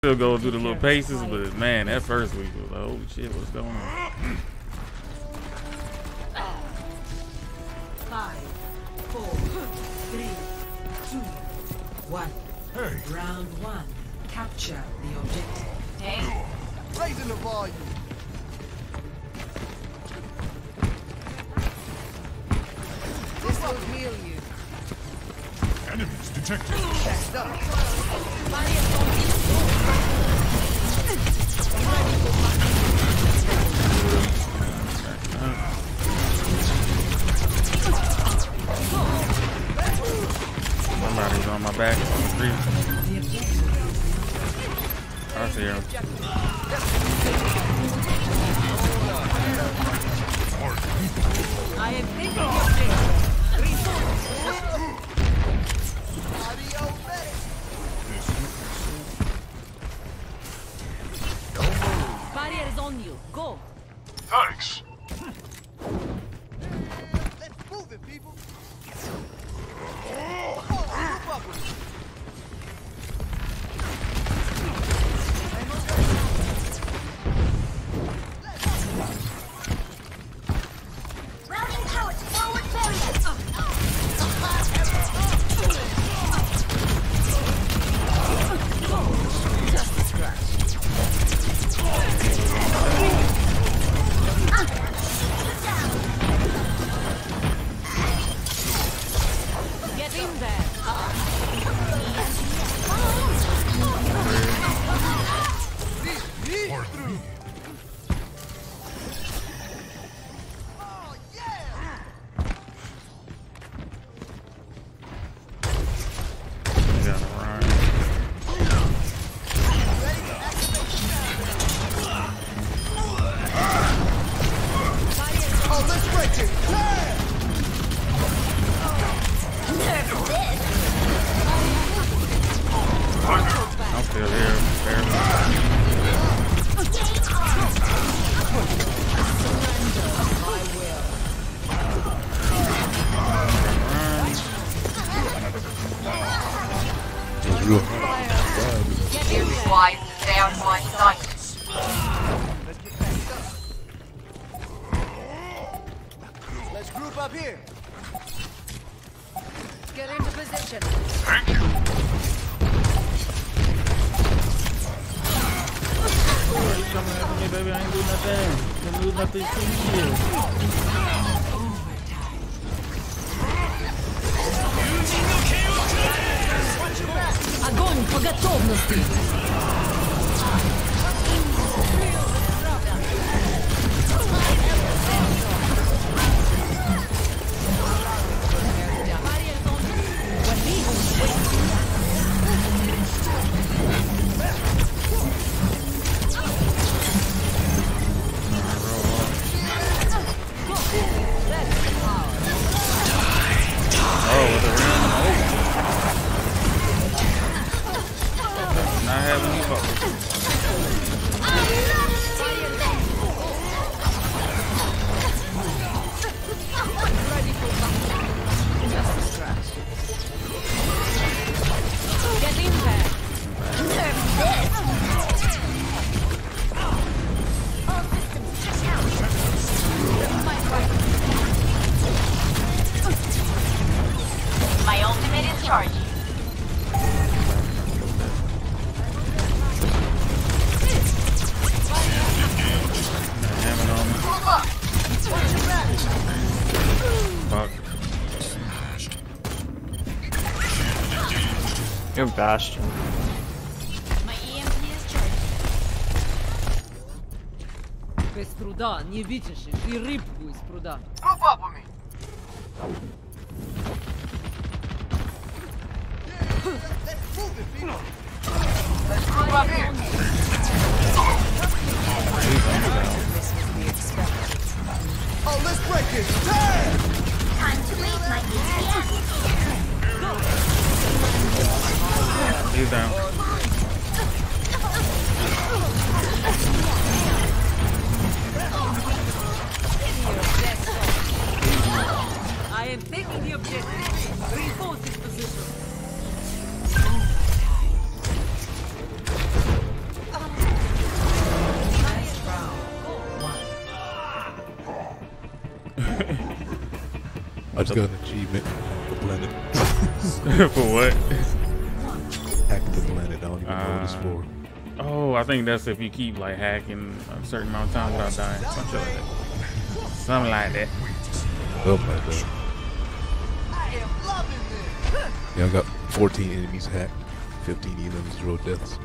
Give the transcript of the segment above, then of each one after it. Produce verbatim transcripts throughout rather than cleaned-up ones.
Still go through the little paces, but man, that first week was like, holy shit, what's going on? Five, four, three, two, one. Hey. Round one. Capture the objective. Dang. Raising the volume. This will heal you. Enemies detected. Next up. Somebody's on my back on the street. I see him. I am thinking of things. Barrier is on you. Go. Thanks. Let's move it, people. Oh, up with it. Routing towards forward barrier. Just a scratch. Get in there. Pardon me. Oh, yeah. You gotta run. Oh, let's break it. Yeah. I'm still here. Barely. Why down my sight? Let's group up here. Get into position. Thank you. You coming after me, baby? I ain't do nothing. Didn't do nothing to you. Огонь по готовности. Oh, with the ring. Not having any focus. Just a scratch. Get in there. My ultimate is charging. Hamming on me. Fuck. You're Bastion. My E M P is charging. Без труда не вытащишь и рыбку из пруда. Group up with me. Let's move it, people. Let's group up here. Oh, let's break it. Damn! Time to leave my E T F. He's down. I am taking the objective. Reinforce this position. just got an achievement for planet. For what? Hack the planet. I don't even know what it's Uh, for. Oh, I think that's if you keep like hacking a certain amount of time without dying. Some shit like that. Something like that. Something like that. I am loving this. Yeah, I got fourteen enemies hacked, fifteen of them zero deaths.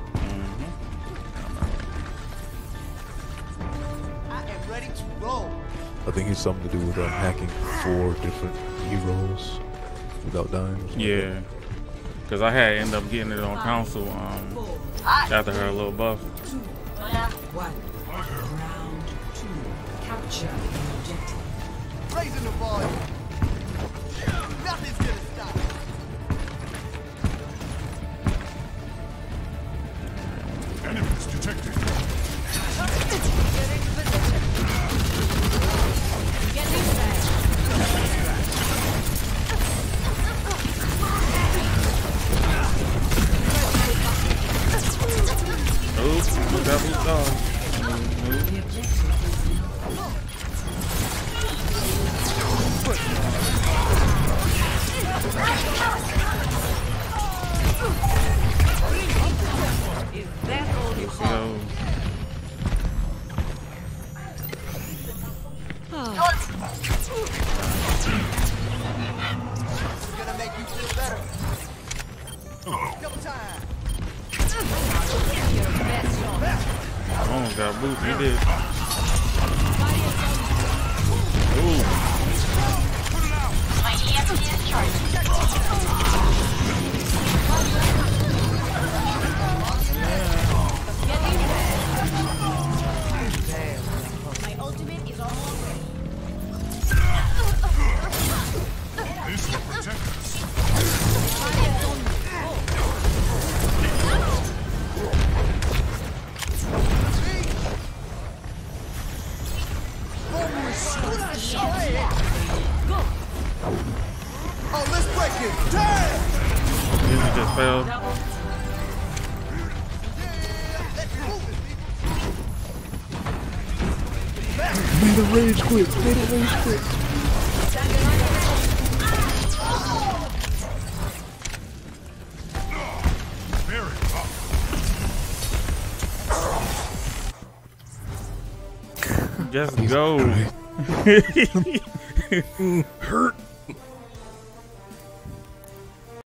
I am ready to roll. I think it's something to do with um, hacking four different heroes without dying. Or something like Yeah, because I had ended up getting it on console um, after her little buff. One. Round two. Capture the objective. Raising the volume. Nothing's gonna stop. Enemies detected. Oops, look out, look out. Move, move. The objective is that all you So, It's gonna make you feel better. Double time. I almost got booped. You did. Ooh. My E M P is charged. My ultimate is almost ready. This will protect us. Oh, let's break it. Damn. You just fell. Let's move it, Made a rage quit. Made a rage quit. Very tough. Just go. Hurt.